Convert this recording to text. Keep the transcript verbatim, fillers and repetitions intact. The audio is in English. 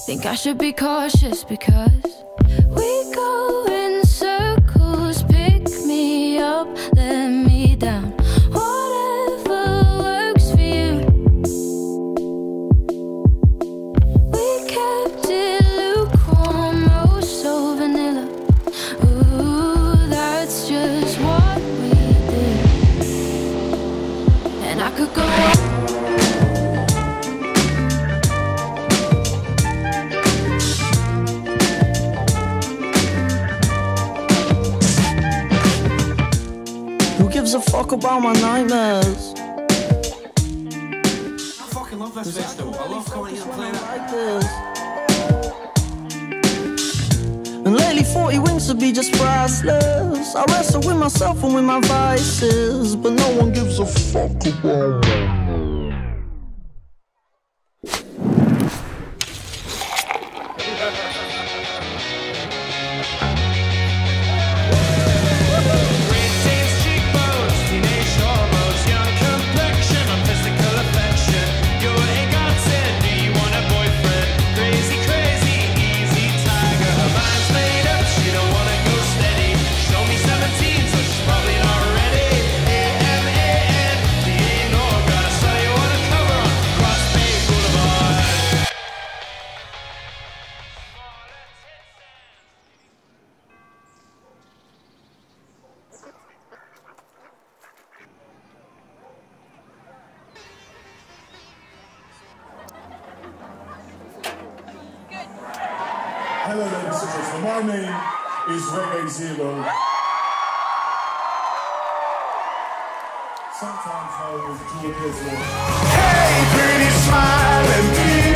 Think I should be cautious because we go in circles. Pick me up, let me down. Whatever works for you. We kept it lukewarm, oh so vanilla. Ooh, that's just what we did. And I could go on. Who gives a fuck about my nightmares? I fucking love this festival. I love coming here and playing it like this. And lately forty wings would be just priceless. I wrestle with myself and with my vices, but no one gives a fuck about me. Hello ladies and gentlemen, my name is Reggae Zero. Sometimes known as George Ezra. Hey, pretty smiling